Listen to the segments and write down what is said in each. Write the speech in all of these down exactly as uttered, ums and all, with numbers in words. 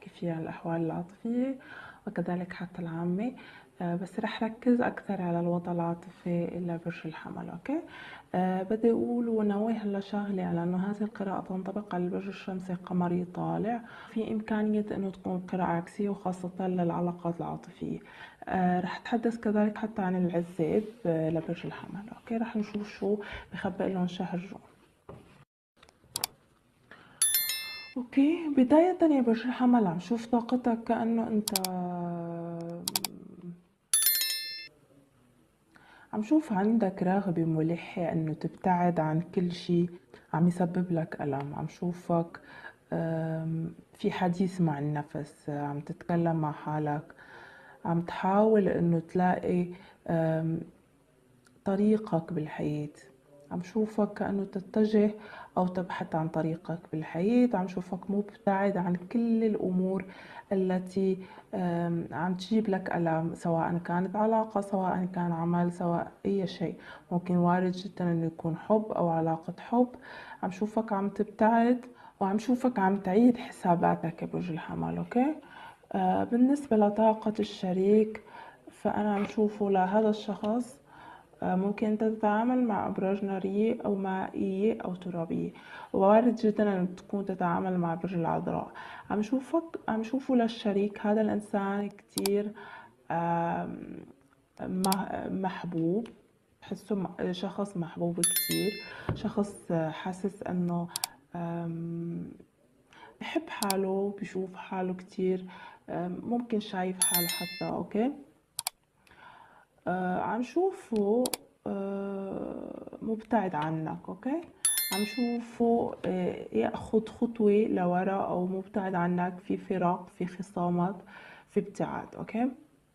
أحكي فيها عن الأحوال العاطفية وكذلك حتى العامة. آه، بس رح ركز أكثر على الوضع العاطفي لبرج الحمل. أوكي. أه بدي أقول ونوه هلا شغلة على أنه هذه القراءة تنطبق على البرج الشمسي قمري طالع. في إمكانية أنه تكون قراءة عكسية وخاصة للعلاقات العاطفية. أه رح أتحدث كذلك حتى عن العزاب آه، لبرج الحمل. أوكي. رح نشوف شو بخبئ لهم شهر جون. اوكي. بداية يا برج الحمل عم شوف طاقتك كأنه انت عم شوف عندك رغبة ملحة انه تبتعد عن كل شيء عم يسبب لك ألم. عم شوفك في حديث مع النفس، عم تتكلم مع حالك، عم تحاول انه تلاقي طريقك بالحياة. عم شوفك كأنه تتجه أو تبحث عن طريقك بالحياة. عم شوفك مبتعد عن كل الأمور التي عم تجيب لك ألم، سواء كانت علاقة، سواء كان عمل، سواء أي شيء. ممكن وارد جدا أنه يكون حب أو علاقة حب. عم شوفك عم تبتعد وعم شوفك عم تعيد حساباتك يا برج الحمل. أوكي. آه بالنسبة لطاقة الشريك، فأنا عم شوفه لهذا الشخص ممكن انت تتعامل مع ابراج نارية او مائية او ترابية، ووارد جدا ان تكون تتعامل مع برج العذراء. عم شوفك عم شوفه للشريك، هذا الانسان كتير محبوب. بحسه شخص محبوب كتير، شخص حاسس انه بحب حاله، بشوف حاله كتير، ممكن شايف حاله حتى. اوكي. آه عم شوفه آه مبتعد عنك. اوكي. عم شوفه آه ياخذ خطوة لورا او مبتعد عنك، في فراق، في خصامات، في ابتعاد. اوكي.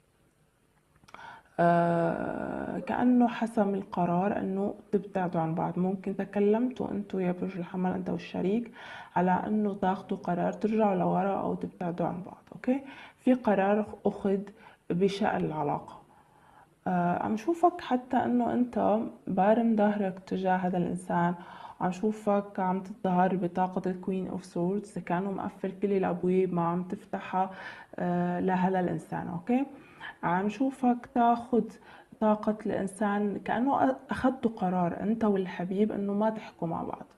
آه كأنه حسم القرار انه تبتعدوا عن بعض. ممكن تكلمتوا انتوا يا برج الحمل، انت والشريك، على انه تاخدوا قرار ترجعوا لورا او تبتعدوا عن بعض. اوكي. في قرار اخذ بشأن العلاقة. آه عم شوفك حتى انه انت بارم ظهرك تجاه هذا الانسان. عم شوفك عم تظهر بطاقة الكوين اوف سوردز، كأنه مقفل كل الابواب ما عم تفتحها آه لهذا الانسان. اوكي. عم شوفك تاخد طاقة الانسان كأنه اخدتوا قرار انت والحبيب انه ما تحكوا مع بعض،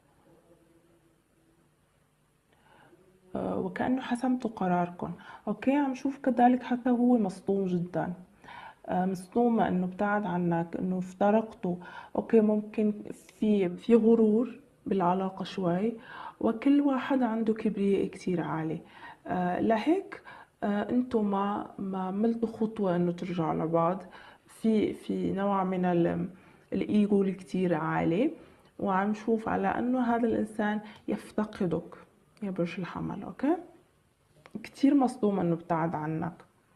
آه وكأنه حسمتوا قراركم. اوكي. عم شوف كذلك حتى هو مصدوم جدا، مصدومة انه ابتعد عنك، انه افترقتوا. اوكي. ممكن في في غرور بالعلاقة شوي، وكل واحد عنده كبرياء كتير عالي. آه لهيك آه انتوا ما ما عملتوا خطوة انه ترجعوا لبعض. في في نوع من الايجو الكتير عالي، وعم شوف على انه هذا الانسان يفتقدك يا برج الحمل. اوكي. كتير مصدوم انه ابتعد عنك.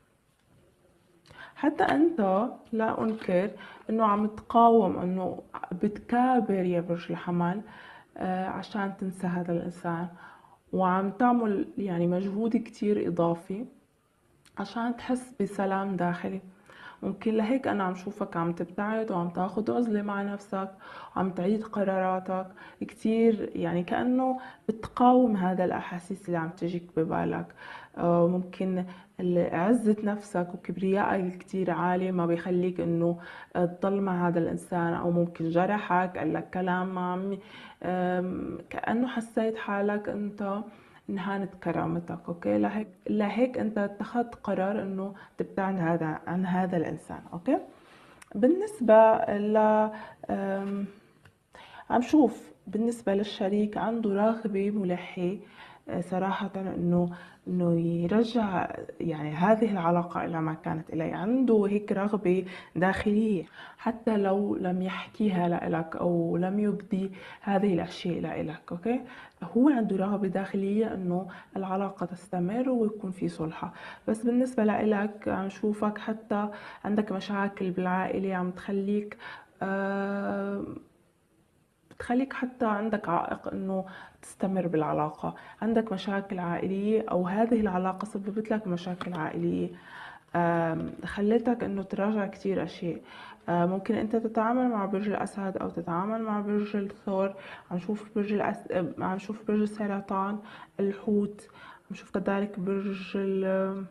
حتى انت لا انكر انه عم تقاوم، انه بتكابر يا برج الحمل آه، عشان تنسى هذا الانسان، وعم تعمل يعني مجهود كتير اضافي عشان تحس بسلام داخلي. ممكن لهيك انا عم شوفك عم تبتعد وعم تاخد عزلة مع نفسك وعم تعيد قراراتك كتير، يعني كأنه بتقاوم هذا الاحاسيس اللي عم تجيك ببالك. آه، ممكن عزة نفسك وكبريائك كتير عالي ما بيخليك انه تضل مع هذا الانسان، او ممكن جرحك، قال لك كلام ما عم كأنه حسيت حالك انت انهانت كرامتك. اوكي. لهيك لهيك انت اتخذت قرار انه تبتعد هذا عن هذا الانسان. اوكي. بالنسبة ل أم، عم شوف بالنسبة للشريك عنده رغبة ملحة آه، صراحة انه انه يرجع يعني هذه العلاقة الى ما كانت اليه. عنده هيك رغبة داخلية، حتى لو لم يحكيها لإلك او لم يبدي هذه الاشياء لإلك. اوكي. هو عنده رغبة داخلية انه العلاقة تستمر ويكون في صلحة. بس بالنسبة لإلك عم شوفك حتى عندك مشاكل بالعائلة عم تخليك آه بتخليك حتى عندك عائق انه تستمر بالعلاقة. عندك مشاكل عائلية، او هذه العلاقة سببت لك مشاكل عائلية خلتك انه تراجع كتير اشياء. ممكن انت تتعامل مع برج الاسد او تتعامل مع برج الثور. عم شوف برج الأس... عم شوف برج السرطان، الحوت، نشوف كذلك برج ال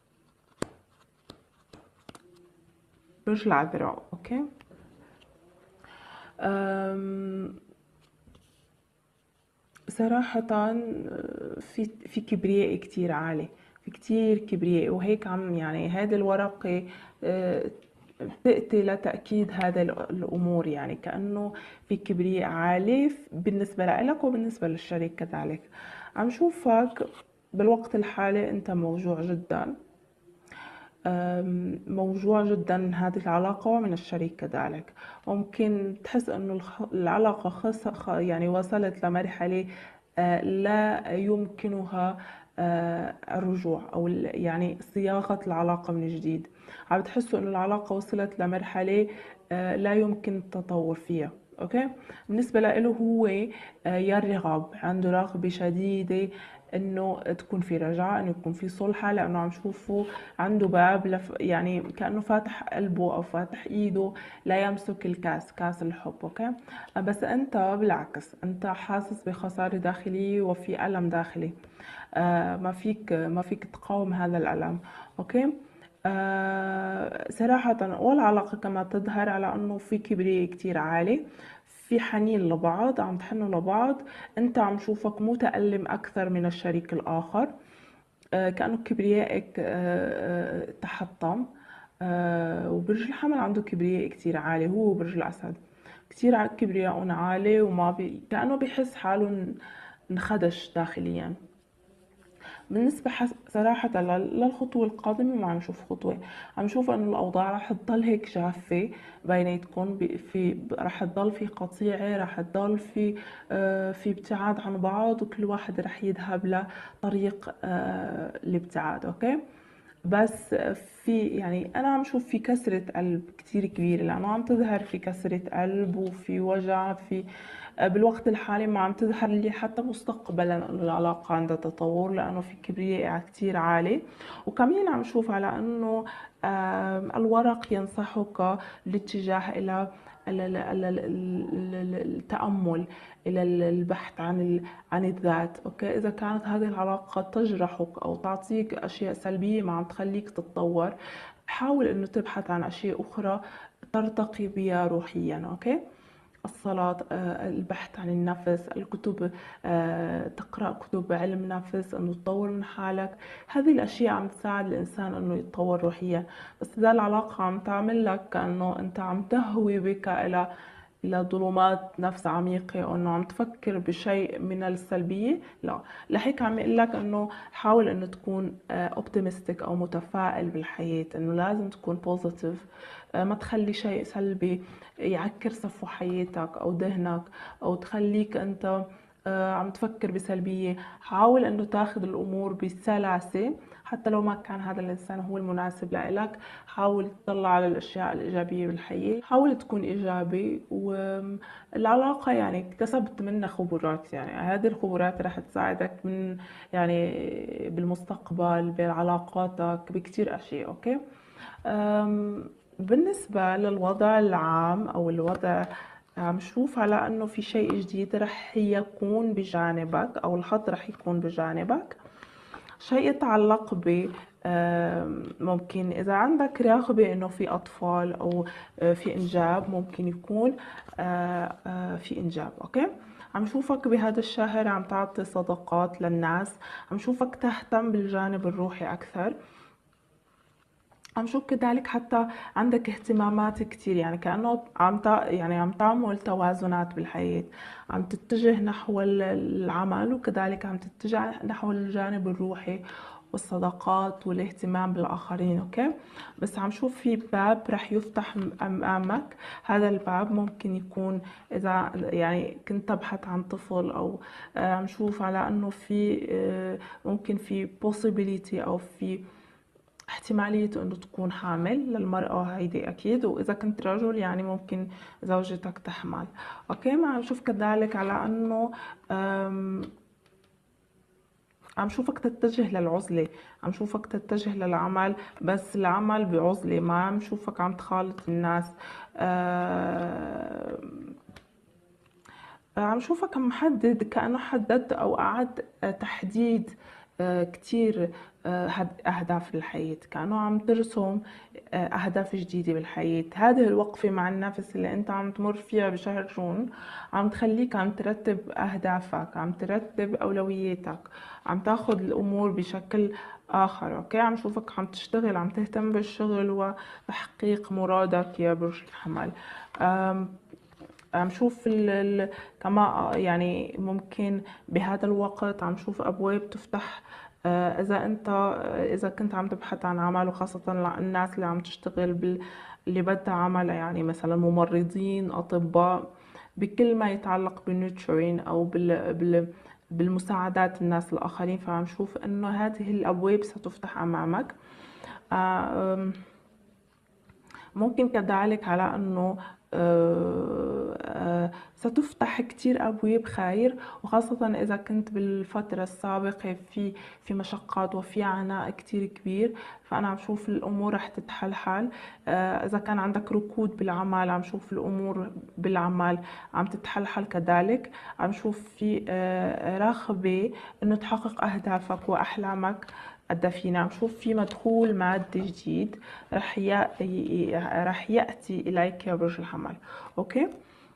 برج العذراء. اوكي. أم، صراحة في في كبرياء كتير عالي، في كتير كبرياء، وهيك عم يعني هذه الورقة أه، بتأتي لتأكيد هذا الأمور، يعني كأنه في كبرياء عالي بالنسبة لك وبالنسبة للشريك كذلك. عم شوفك بالوقت الحالي أنت موجوع جدا، أم، موجوع جدا هذه العلاقة ومن الشريك كذلك. ممكن تحس أنه الخ- العلاقة خص خ- يعني وصلت لمرحلة آه، لا يمكنها آه، الرجوع، أو ال- يعني صياغة العلاقة من جديد. عم بتحسوا أنه العلاقة وصلت لمرحلة آه، لا يمكن التطور فيها. اوكي. بالنسبة له هو آه، يرغب، عنده رغبة شديدة انه تكون في رجعة، انه يكون في صلحة، لانه عم شوفه عنده باب لف يعني كأنه فاتح قلبه أو فاتح إيده لا يمسك الكاس، كاس الحب. أوكي. بس أنت بالعكس، أنت حاسس بخسارة داخلية وفي ألم داخلي. آه ما فيك ما فيك تقاوم هذا الألم. أوكي. آه صراحة والعلاقة كما تظهر على أنه في كبرياء كتير عالي، في حنين لبعض، عم تحنوا لبعض. أنت عم شوفك متألم أكثر من الشريك الآخر. آه، كأنه كبريائك آه، آه، تحطم. آه، وبرج الحمل عنده كبرياء كتير عالي، هو وبرج الأسد كتير ع- كبرياء عالي، وما بي... كأنه بيحس حاله ان- انخدش داخليا. بالنسبة حس... صراحة لل- للخطوة القادمة ما عم نشوف خطوة، عم نشوف انه الأوضاع رح تضل هيك جافة بيناتكم، ب- في رح تضل في قطيعة، رح تضل في آه، في ابتعاد عن بعض، وكل واحد رح يذهب لطريق آه، الابتعاد. اوكي. بس في يعني انا عم شوف في كسرة قلب كتير كبيرة، لانه عم تظهر في كسرة قلب وفي وجع في بالوقت الحالي، ما عم تظهر لي حتى مستقبلا انه العلاقة عندها تطور، لانه في كبرياء كتير عالي. وكمان عم شوف على انه آم، الورق ينصحك الاتجاه الى ال- ال- ال- ال- ال- التأمل، إلى البحث عن ال- عن الذات. أوكي. إذا كانت هذه العلاقة تجرحك أو تعطيك أشياء سلبية ما عم تخليك تتطور، حاول إنه تبحث عن أشياء أخرى ترتقي بها روحيا. أوكي. الصلاة، آه، البحث عن النفس، الكتب، آه، تقرأ كتب علم نفس إنه تطور من حالك. هذه الأشياء عم تساعد الإنسان إنه يتطور روحيا. بس إذا العلاقة عم تعمل لك كأنه أنت عم تهوي بك إلى إلى ظلمات نفس عميقة، أو إنه عم تفكر بشيء من السلبية، لا. لهيك عم يقول لك إنه حاول إنه تكون اوبتيمستيك أو متفائل بالحياة، إنه لازم تكون بوزيتيف. ما تخلي شيء سلبي يعكر صفو حياتك أو ذهنك، أو تخليك أنت آه، عم تفكر بسلبية. حاول أنه تاخذ الأمور بسلاسة، حتى لو ما كان هذا الإنسان هو المناسب لإلك. حاول تطلع على الأشياء الإيجابية بالحياة، حاول تكون إيجابي. والعلاقة يعني اكتسبت منها خبرات، يعني هذه الخبرات رح تساعدك من يعني بالمستقبل بعلاقاتك بكتير أشياء. أوكي. أم، بالنسبة للوضع العام أو الوضع، عم شوف على أنه في شيء جديد رح يكون بجانبك، أو الحظ رح يكون بجانبك. شيء يتعلق ب آم، ممكن إذا عندك رغبة إنه في أطفال أو آه، في إنجاب، ممكن يكون آه، آه، في إنجاب. أوكي. عم شوفك بهذا الشهر عم تعطي صدقات للناس، عم شوفك تهتم بالجانب الروحي أكثر. عم شوف كذلك حتى عندك اهتمامات كتير، يعني كأنه عم تع... يعني عم تعمل توازنات بالحياة. عم تتجه نحو ال- العمل، وكذلك عم تتجه نحو الجانب الروحي والصداقات والاهتمام بالآخرين. أوكي. بس عم شوف في باب رح يفتح م- أمامك. هذا الباب ممكن يكون إذا يعني كنت تبحث عن طفل، أو آه، عم شوف على أنه في آه، ممكن في possibility أو في احتمالية انه تكون حامل للمرأة، هيدي اكيد. واذا كنت رجل يعني ممكن زوجتك تحمل. اوكي. ما عم شوف كذلك على انه أم، عم شوفك تتجه للعزلة، عم شوفك تتجه للعمل، بس العمل بعزلة، ما عم شوفك عم تخالط الناس. أم، عم شوفك محدد، كأنه حددت أو أعد تحديد آه، كتير آه، هد- أهداف بالحياة، كأنه عم ترسم آه، أهداف جديدة بالحياة. هذه الوقفة مع النفس اللي أنت عم تمر فيها بشهر جون عم تخليك عم ترتب أهدافك، عم ترتب أولوياتك، عم تاخد الأمور بشكل آخر. أوكي، عم شوفك عم تشتغل، عم تهتم بالشغل وتحقيق مرادك يا برج الحمل. أم عم شوف ال ال كما يعني ممكن بهذا الوقت عم شوف أبواب تفتح. آه، إذا أنت آه، إذا كنت عم تبحث عن عمل، وخاصة الناس اللي عم تشتغل بال اللي بدها عمل، يعني مثلا ممرضين، أطباء، بكل ما يتعلق بالنيوترين أو بال بال بالمساعدات الناس الآخرين، فعم شوف إنه هذه الأبواب ستفتح أمامك. آه، ممكن كذلك على أنه آه، آه، ستفتح كتير أبواب خير، وخاصة إذا كنت بالفترة السابقة في في مشقات وفي عناء كتير كبير، فأنا عم شوف الأمور رح تتحلحل. آه، إذا كان عندك ركود بالعمل، عم شوف الأمور بالعمل عم تتحلحل كذلك. عم شوف في آه، رغبة إنه تحقق أهدافك وأحلامك الدفينة. عم شوف في مدخول مادي جديد رح رح يأتي إليك يا برج الحمل. أوكي،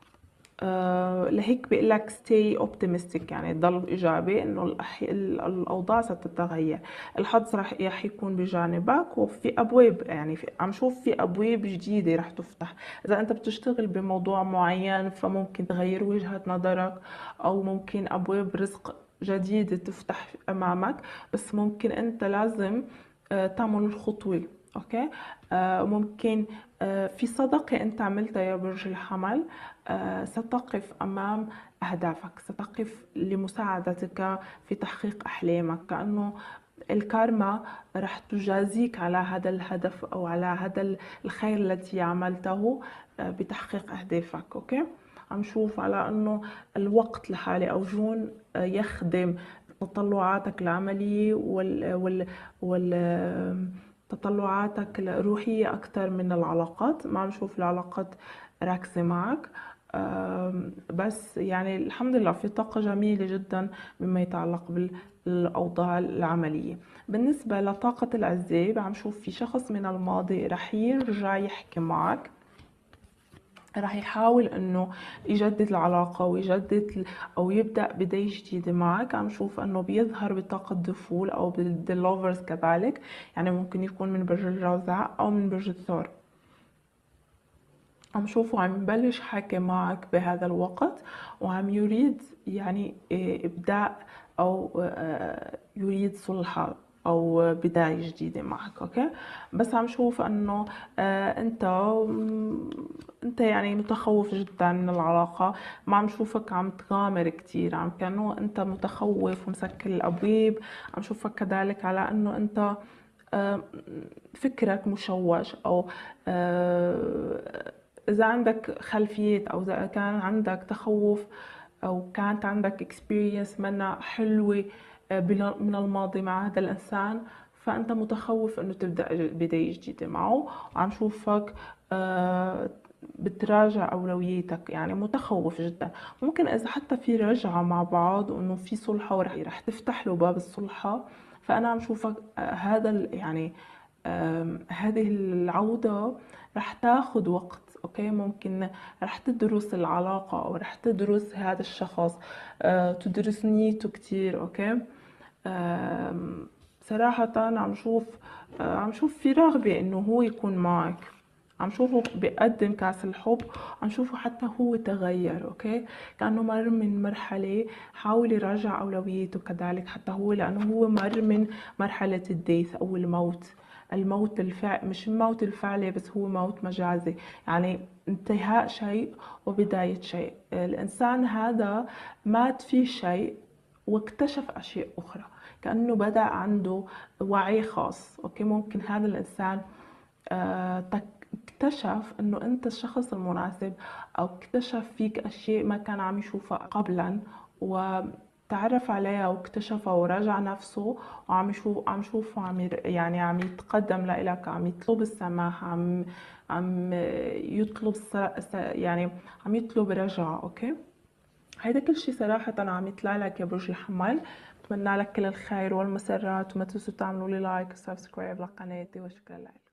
آه لهيك بيقول لك stay optimistic، يعني ضل إيجابي إنه الأح... الأوضاع ستتغير. الحظ رح رح يكون بجانبك، وفي أبواب، يعني في... عم شوف في أبواب جديدة رح تفتح. إذا أنت بتشتغل بموضوع معين فممكن تغير وجهة نظرك، أو ممكن أبواب رزق جديدة تفتح أمامك، بس ممكن أنت لازم آه، تعمل الخطوة. أوكي، آه، ممكن آه، في صدقة أنت عملتها يا برج الحمل، آه، ستقف أمام أهدافك، ستقف لمساعدتك في تحقيق أحلامك، كأنه الكارما رح تجازيك على هذا الهدف أو على هذا الخير الذي عملته آه، بتحقيق أهدافك. أوكي، عم شوف على أنه الوقت لحالي أو جون آه، يخدم تطلعاتك العملية وال وال وال تطلعاتك الروحية أكثر من العلاقات. ما عم نشوف العلاقات راكزة معك. آم، بس يعني الحمد لله في طاقة جميلة جدا مما يتعلق بالأوضاع العملية. بالنسبة لطاقة العزاب، عم شوف في شخص من الماضي رح يرجع يحكي معك، راح يحاول انه يجدد العلاقة ويجدد او يبدأ بداية جديدة معك. عم شوف انه بيظهر بطاقة دفول او باللوفرز كذلك، يعني ممكن يكون من برج الجوزاء او من برج الثور. عم شوفه عم يبلش حكي معك بهذا الوقت، وعم يريد يعني إيه إبداء أو آه، يريد صلح أو بداية جديدة معك. أوكي، بس عم شوف أنه آه، أنت أنت يعني متخوف جدا من العلاقة. ما عم شوفك عم تغامر كتير، عم كأنه أنت متخوف ومسكر الأبواب. عم شوفك كذلك على أنه أنت آه، فكرك مشوش، أو آه، إذا عندك خلفيات، أو إذا كان عندك تخوف، أو كانت عندك experience منا حلوة آه، من الماضي مع هذا الإنسان، فأنت متخوف إنه تبدأ بداية جديدة معه. وعم شوفك آه، بتراجع أولوياتك، يعني متخوف جدا. ممكن إذا حتى في رجعة مع بعض وإنه في صلحة ورح رح تفتح له باب الصلحة، فأنا عم شوفك آه، هذا ال- يعني آم، هذه العودة رح تاخد وقت. اوكي، ممكن رح تدرس العلاقة او رح تدرس هذا الشخص، آه، تدرس نيته كتير. اوكي، آم، صراحة عم شوف آه، عم شوف في رغبة انه هو يكون معك. عم شوفه بيقدم كاس الحب، عم شوفه حتى هو تغير. اوكي، كأنه مر من مرحلة، حاول يراجع أولوياته كذلك حتى هو، لأنه هو مر من مرحلة الديث أو الموت. الموت الفعل، مش الموت الفعلي بس، هو موت مجازي، يعني انتهاء شيء وبداية شيء. الإنسان هذا مات في شيء واكتشف أشياء أخرى، كأنه بدأ عنده وعي خاص. أوكي، ممكن هذا الإنسان آه، تك- اكتشف انه انت الشخص المناسب، او اكتشف فيك اشياء ما كان عم يشوفها قبلا، وتعرف عليها واكتشفها وراجع نفسه، وعم يشوف عم شوفه عم ير- يعني عم يتقدم لإلك، عم يطلب السماح، عم عم يطلب س- س- يعني عم يطلب رجعة. اوكي، هيدا كل شيء صراحة عم يطلع لك يا برج الحمل. وأتمنى لك كل الخير والمسرات، وما تنسوا تعملوا لي لايك وسبسكرايب لقناتي، وشكرا لك.